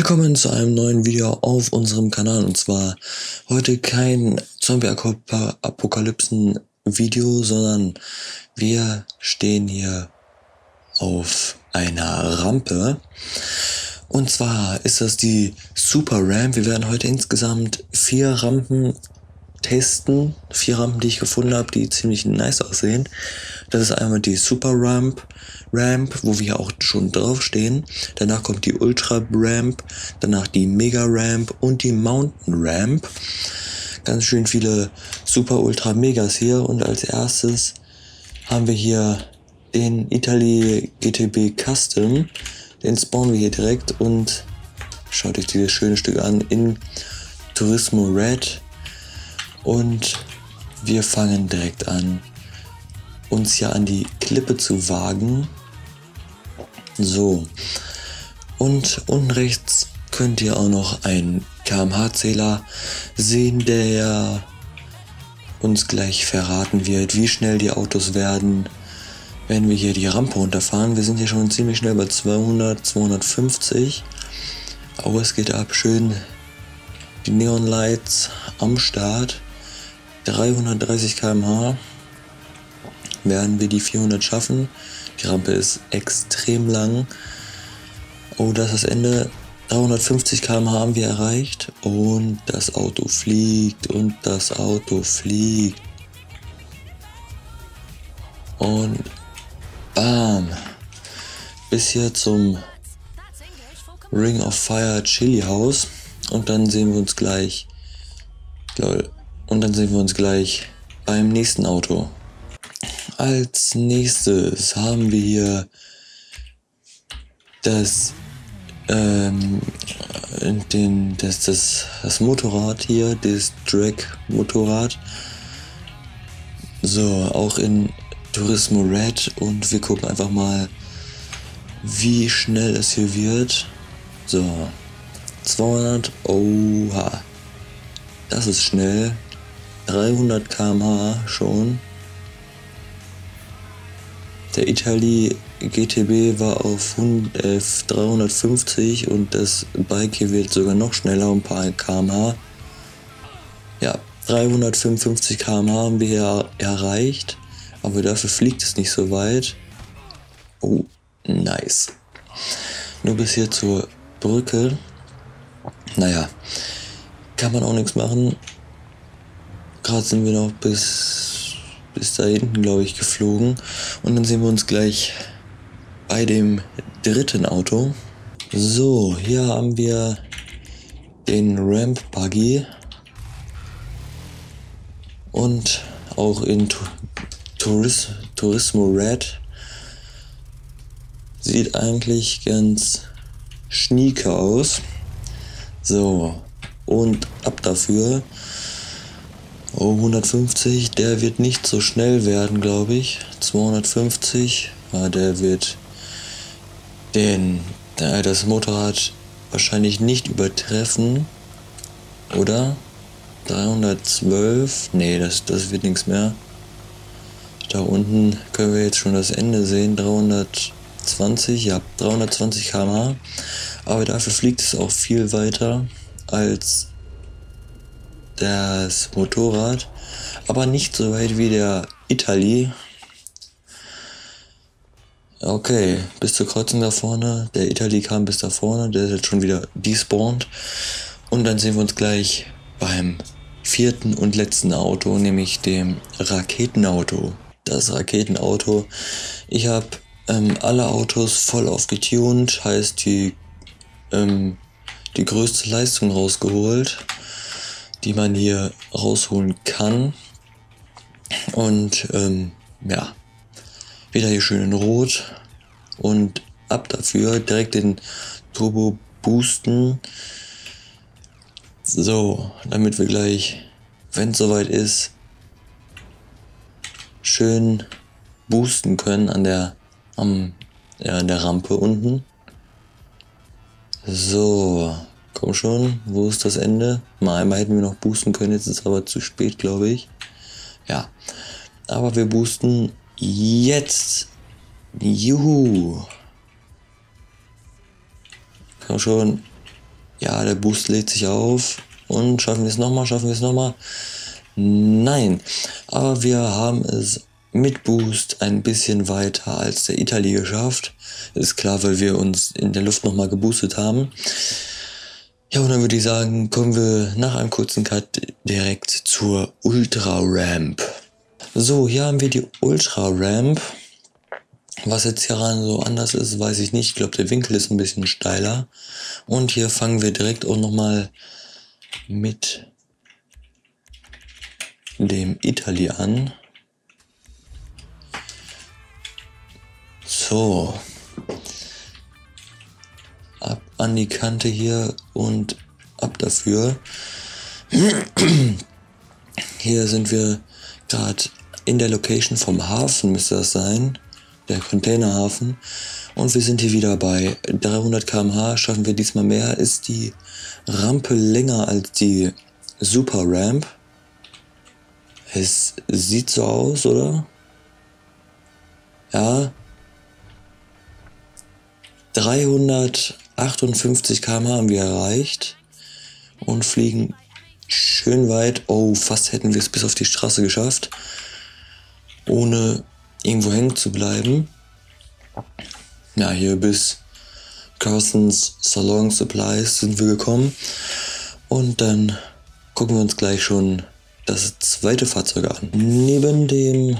Willkommen zu einem neuen Video auf unserem Kanal, und zwar heute kein Zombie-Apokalypsen-Video, sondern wir stehen hier auf einer Rampe, und zwar ist das die Super Ramp. Wir werden heute insgesamt 4 Rampen testen, 4 Rampen, die ich gefunden habe, die ziemlich nice aussehen. Das ist einmal die Super Ramp, wo wir auch schon draufstehen. Danach kommt die Ultra Ramp, danach die Mega Ramp und die Mountain Ramp. Ganz schön viele Super Ultra Megas hier, und als erstes haben wir hier den Italy GTB Custom. Den spawnen wir hier direkt, und schaut euch dieses schöne Stück an in Turismo Red. Und wir fangen direkt an, uns hier an die Klippe zu wagen. So, und unten rechts könnt ihr auch noch einen kmh-Zähler sehen, der uns gleich verraten wird, wie schnell die Autos werden, wenn wir hier die Rampe runterfahren. Wir sind hier schon ziemlich schnell bei 200, 250, aber es geht ab, schön die Neon Lights am Start. 330 km/h werden wir die 400 schaffen. Die Rampe ist extrem lang. Oh, das ist das Ende. 350 km/h haben wir erreicht, und das Auto fliegt, und das Auto fliegt. Und bam! Bis hier zum Ring of Fire Chili House, und dann sehen wir uns gleich. Lol. Und dann sehen wir uns gleich beim nächsten Auto. Als nächstes haben wir hier das Motorrad hier, das Drag-Motorrad. So, auch in Turismo Red, und wir gucken einfach mal, wie schnell es hier wird. So, 200, oha, das ist schnell. 300 km/h schon. Der Italy GTB war auf 350, und das Bike hier wird sogar noch schneller, ein paar km/h. Ja, 355 km/h haben wir hier erreicht, aber dafür fliegt es nicht so weit. Oh, nice. Nur bis hier zur Brücke. Naja, kann man auch nichts machen. Gerade sind wir noch bis da hinten, glaube ich, geflogen. Und dann sehen wir uns gleich bei dem dritten Auto. So, hier haben wir den Ramp Buggy. Und auch in Turismo Red. Sieht eigentlich ganz schnieke aus. So, und ab dafür. Oh, 150, der wird nicht so schnell werden, glaube ich. 250, ja, der wird das Motorrad wahrscheinlich nicht übertreffen. Oder? 312, nee, das wird nichts mehr. Da unten können wir jetzt schon das Ende sehen. 320, ja, 320 km/h. Aber dafür fliegt es auch viel weiter als das Motorrad, aber nicht so weit wie der Italy. Okay, bis zur Kreuzung da vorne. Der Italy kam bis da vorne, der ist jetzt schon wieder despawned. Und dann sehen wir uns gleich beim vierten und letzten Auto, nämlich dem Raketenauto. Das Raketenauto. Ich habe alle Autos voll aufgetunt, heißt die größte Leistung rausgeholt, die man hier rausholen kann. Und ja, wieder hier schön in Rot, und ab dafür direkt den Turbo boosten. So, damit wir gleich, wenn es soweit ist, schön boosten können an der Rampe unten. So, komm schon, wo ist das Ende? Mal einmal hätten wir noch boosten können, jetzt ist es aber zu spät, glaube ich. Ja, aber wir boosten jetzt. Juhu. Komm schon. Ja, der Boost lädt sich auf. Und schaffen wir es nochmal? Schaffen wir es nochmal? Nein. Aber wir haben es mit Boost ein bisschen weiter als der Italy geschafft. Ist klar, weil wir uns in der Luft nochmal geboostet haben. Ja, und dann würde ich sagen, kommen wir nach einem kurzen Cut direkt zur Ultra Ramp. So, hier haben wir die Ultra Ramp. Was jetzt hieran so anders ist, weiß ich nicht. Ich glaube, der Winkel ist ein bisschen steiler. Und hier fangen wir direkt auch nochmal mit dem Italy an. So. Ab an die Kante hier und ab dafür. Hier sind wir gerade in der Location vom Hafen, müsste das sein. Der Containerhafen. Und wir sind hier wieder bei 300 km/h. Schaffen wir diesmal mehr. Ist die Rampe länger als die Super Ramp? Es sieht so aus, oder? Ja. 358 km/h haben wir erreicht. Und fliegen schön weit. Oh, fast hätten wir es bis auf die Straße geschafft. Ohne irgendwo hängen zu bleiben. Ja, hier bis Carson's Salon Supplies sind wir gekommen. Und dann gucken wir uns gleich schon das zweite Fahrzeug an. Neben dem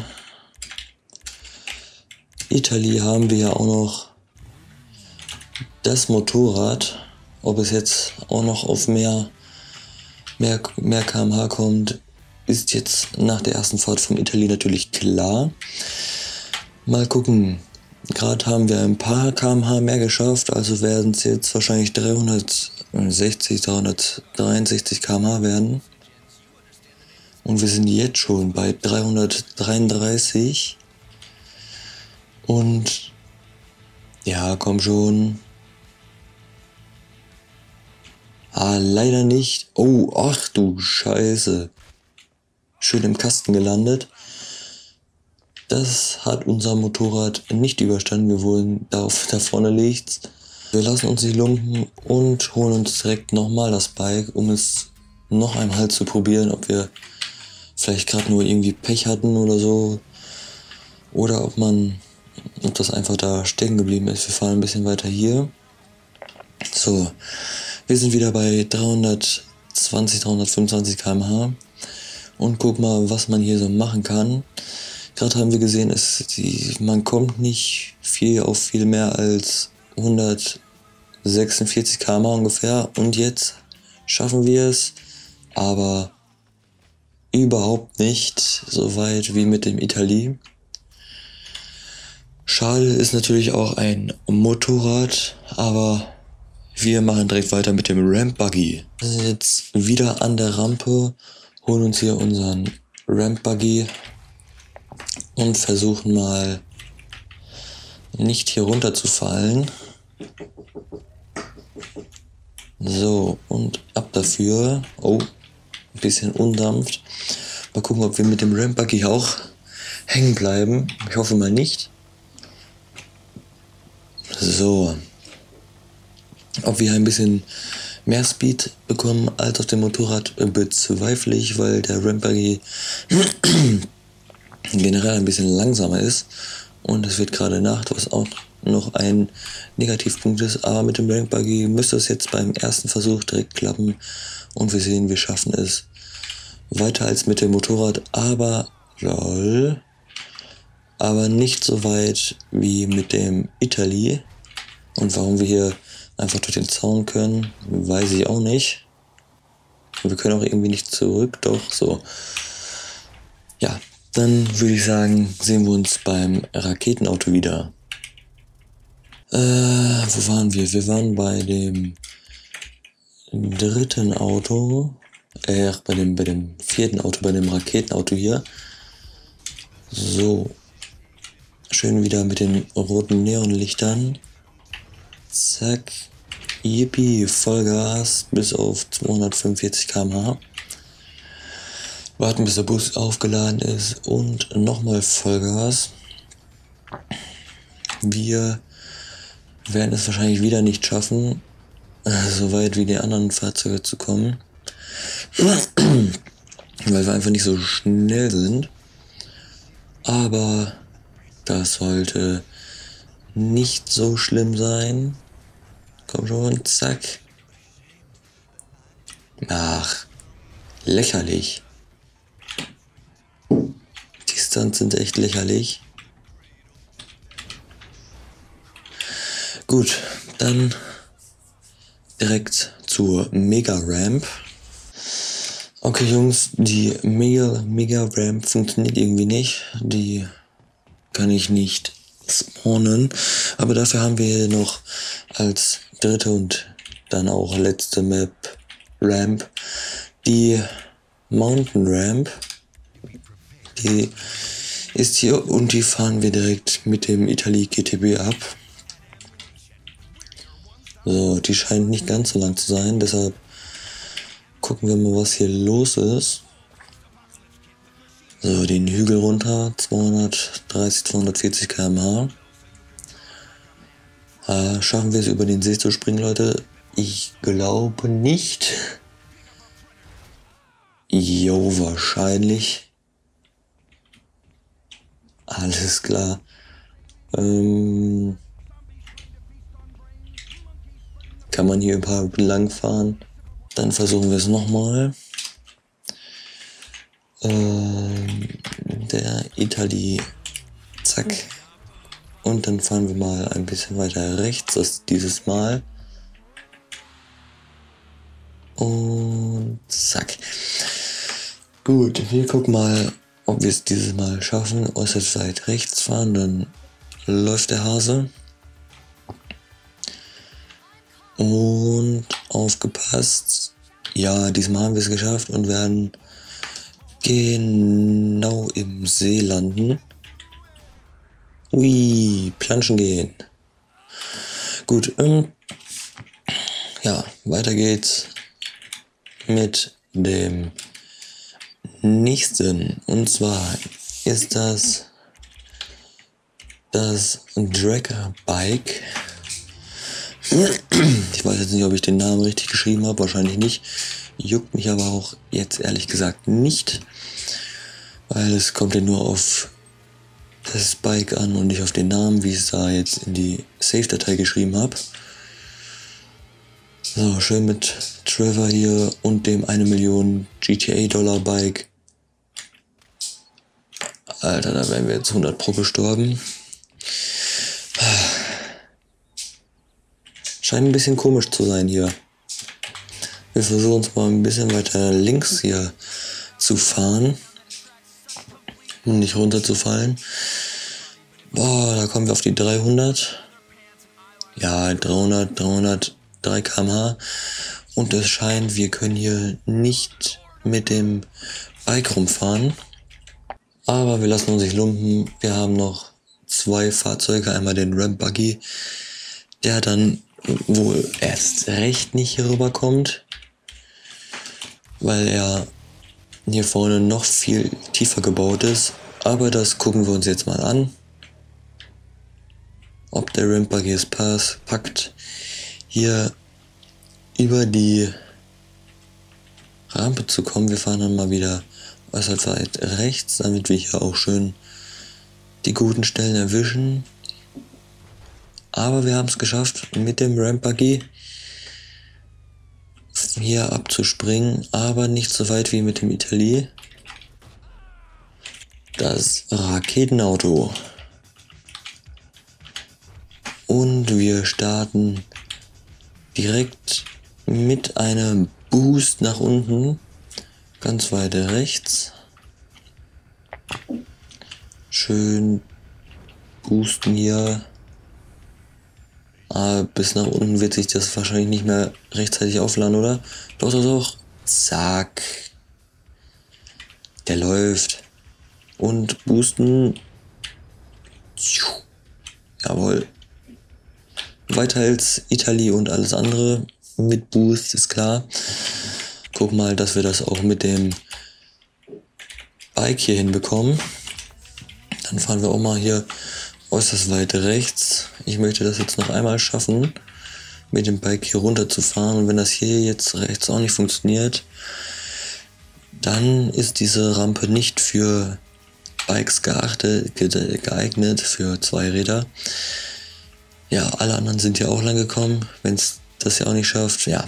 Italy haben wir ja auch noch das Motorrad. Ob es jetzt auch noch auf mehr km/h kommt, ist jetzt nach der ersten Fahrt vom Italy natürlich klar. Mal gucken. Gerade haben wir ein paar km/h mehr geschafft, also werden es jetzt wahrscheinlich 363 km/h werden. Und wir sind jetzt schon bei 333. Und ja, komm schon. Ah, leider nicht. Oh, ach du Scheiße. Schön im Kasten gelandet. Das hat unser Motorrad nicht überstanden. Wir wollen da vorne liegt's. Wir lassen uns nicht lumpen und holen uns direkt nochmal das Bike, um es noch einmal zu probieren, ob wir vielleicht gerade nur irgendwie Pech hatten oder so. Oder ob das einfach da stecken geblieben ist. Wir fahren ein bisschen weiter hier. So, wir sind wieder bei 325 km/h und guck mal, was man hier so machen kann. Gerade haben wir gesehen, man kommt nicht auf viel mehr als 146 km/h ungefähr. Und jetzt schaffen wir es, aber überhaupt nicht so weit wie mit dem Italy. Schade, ist natürlich auch ein Motorrad, aber wir machen direkt weiter mit dem Ramp Buggy. Wir sind jetzt wieder an der Rampe, holen uns hier unseren Ramp Buggy und versuchen mal nicht hier runter zu fallen. So, und ab dafür. Oh, ein bisschen undampft. Mal gucken, ob wir mit dem Ramp Buggy auch hängen bleiben. Ich hoffe mal nicht. So. Ob wir ein bisschen mehr Speed bekommen als auf dem Motorrad, bezweifle ich, weil der Ramp Buggy generell ein bisschen langsamer ist. Und es wird gerade Nacht, was auch noch ein Negativpunkt ist. Aber mit dem Ramp Buggy müsste es jetzt beim ersten Versuch direkt klappen. Und wir sehen, wir schaffen es weiter als mit dem Motorrad. Aber, aber nicht so weit wie mit dem Italy. Und warum wir hier einfach durch den Zaun können, weiß ich auch nicht. Wir können auch irgendwie nicht zurück, doch, so. Ja, dann würde ich sagen, sehen wir uns beim Raketenauto wieder. Wo waren wir? Wir waren bei dem dritten Auto. Bei dem vierten Auto, bei dem Raketenauto hier. So. Schön wieder mit den roten Neonlichtern. Zack. Yippie, Vollgas bis auf 245 km/h. Warten, bis der Bus aufgeladen ist und nochmal Vollgas. Wir werden es wahrscheinlich wieder nicht schaffen. so weit wie die anderen Fahrzeuge zu kommen. Weil wir einfach nicht so schnell sind. Aber das sollte nicht so schlimm sein. Komm schon, zack. Ach, lächerlich. Die Stunts sind echt lächerlich. Gut, dann direkt zur Mega Ramp. Okay Jungs, die Mega Ramp funktioniert irgendwie nicht. Die kann ich nicht spawnen. Aber dafür haben wir hier noch als dritte und dann auch letzte Map Ramp die Mountain Ramp. Die ist hier und die fahren wir direkt mit dem Italy GTB ab. So, die scheint nicht ganz so lang zu sein, deshalb gucken wir mal, was hier los ist. So, den Hügel runter, 230, 240 km/h. Schaffen wir es über den See zu springen, Leute? Ich glaube nicht. Jo, wahrscheinlich. Alles klar. Kann man hier überhaupt lang fahren? Dann versuchen wir es nochmal. Der Italy. Zack. Und dann fahren wir mal ein bisschen weiter rechts, das dieses Mal. Und zack. Gut, wir gucken mal, ob wir es dieses Mal schaffen. Äußerst weit rechts fahren, dann läuft der Hase. Und aufgepasst. Ja, diesmal haben wir es geschafft und werden genau im See landen. Ui, planschen gehen. Gut, ja, weiter geht's mit dem nächsten. Und zwar ist das Dragger Bike. Ich weiß jetzt nicht, ob ich den Namen richtig geschrieben habe, wahrscheinlich nicht. Juckt mich aber auch jetzt ehrlich gesagt nicht, weil es kommt ja nur auf das Bike an und nicht auf den Namen, wie ich es da jetzt in die Save-Datei geschrieben habe. So, schön mit Trevor hier und dem 1 Million GTA-Dollar Bike. Alter, da wären wir jetzt 100 Pro gestorben. Scheint ein bisschen komisch zu sein hier. Wir versuchen es mal ein bisschen weiter links hier zu fahren, um nicht runterzufallen. Boah, da kommen wir auf die 300. Ja, 303 km/h. Und es scheint, wir können hier nicht mit dem Bike rumfahren. Aber wir lassen uns nicht lumpen. Wir haben noch 2 Fahrzeuge. Einmal den Ramp Buggy, der dann wohl erst recht nicht hier rüberkommt, weil er hier vorne noch viel tiefer gebaut ist. Aber das gucken wir uns jetzt mal an, ob der Ramp Buggy es packt, hier über die Rampe zu kommen. Wir fahren dann mal wieder äußerst weit rechts, damit wir hier auch schön die guten Stellen erwischen. Aber wir haben es geschafft, mit dem Ramp Buggy hier abzuspringen, aber nicht so weit wie mit dem Italy. Das Raketenauto. Und wir starten direkt mit einem Boost nach unten, ganz weit rechts. Schön boosten hier. Bis nach unten wird sich das wahrscheinlich nicht mehr rechtzeitig aufladen, oder? Doch, doch, doch. Zack. Der läuft. Und boosten. Jawohl. Weiter als Italy und alles andere mit Boost, ist klar. Guck mal, dass wir das auch mit dem Bike hier hinbekommen. Dann fahren wir auch mal hier äußerst weit rechts. Ich möchte das jetzt noch einmal schaffen. mit dem Bike hier runterzufahren. Und wenn das hier jetzt rechts auch nicht funktioniert, dann ist diese Rampe nicht für Bikes geeignet, für Zweiräder. Ja, alle anderen sind ja auch lang gekommen. Wenn es das ja auch nicht schafft, ja,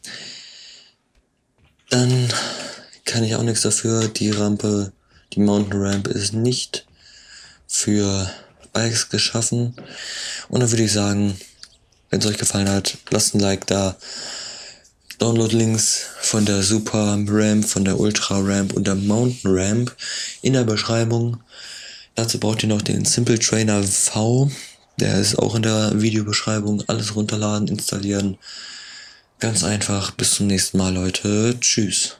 dann kann ich auch nichts dafür. Die Rampe, die Mountain Ramp ist nicht für Bikes geschaffen. Und dann würde ich sagen, wenn es euch gefallen hat, lasst ein Like da. Download-Links von der Super Ramp, von der Ultra Ramp und der Mountain Ramp in der Beschreibung. Dazu braucht ihr noch den Simple Trainer V. Der ist auch in der Videobeschreibung. Alles runterladen, installieren. Ganz einfach. Bis zum nächsten Mal, Leute. Tschüss.